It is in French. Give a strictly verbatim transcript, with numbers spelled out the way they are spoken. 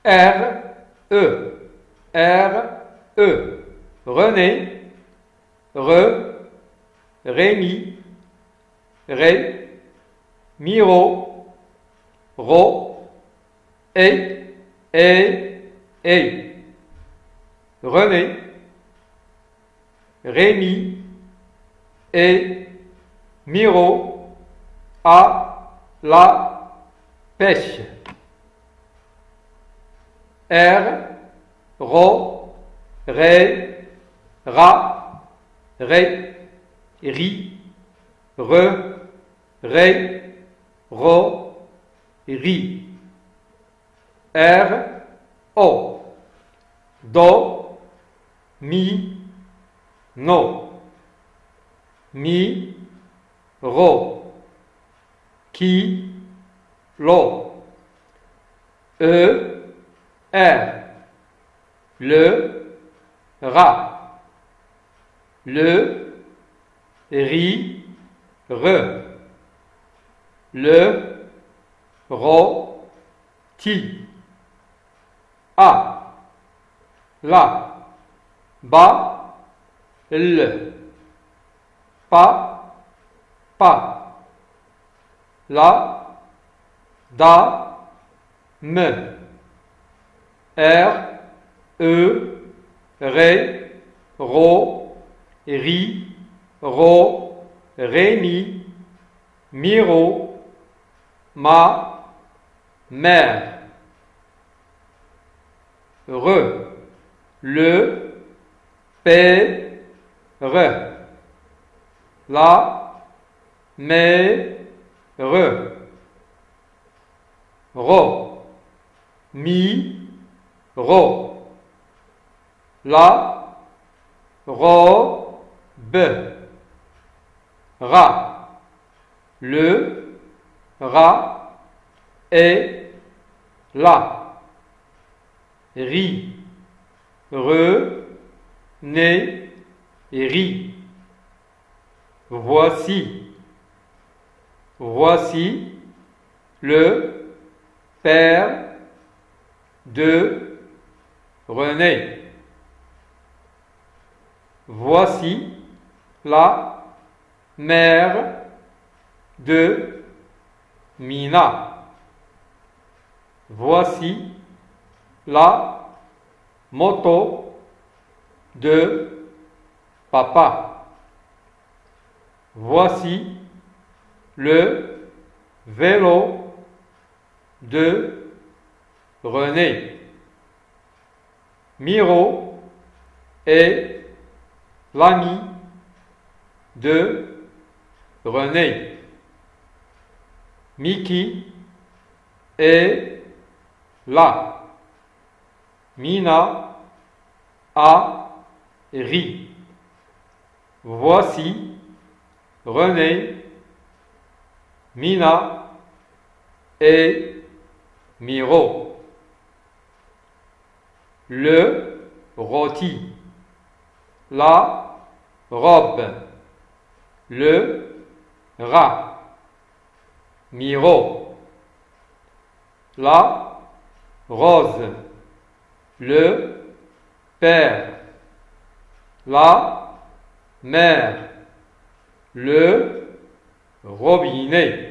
R, E, R, E. René, Re, Rémi, Ré, Miro, Ro, Et, Et, Et. René, Rémi, Et, Miro, A, la, pêche. R, Ro, Ré, Ra, Ré, Ri, Re, Ré, Ro, Ri. R, O, Do, Mi, No, Mi, Ro, Ki, Lo, E, R, Le, Ra, Le, Ri, Re, Le, Ro, Ti, A, La, Ba, Le, Pa, Pa, La, Da, Me, R, E, Ré, Ro, Ri, Ro, Rémi, Miro, Ma, Mère. Re, Le, P, Re, La, Me, Re, Ro, Mi, Ro, La, Ro, B, Ra, Le, Ra, Et, La, Ri, Re, Né, Ri. Voici, voici le père de René. Voici la mère de Mina. Voici la moto de papa. Voici le vélo de René. Miro est l'ami de René. Mickey est là. Mina a ri. Voici René, Mina et Miro. Le rôti, la robe, le rat, Miro. La rose, le père, la mère, le robinet.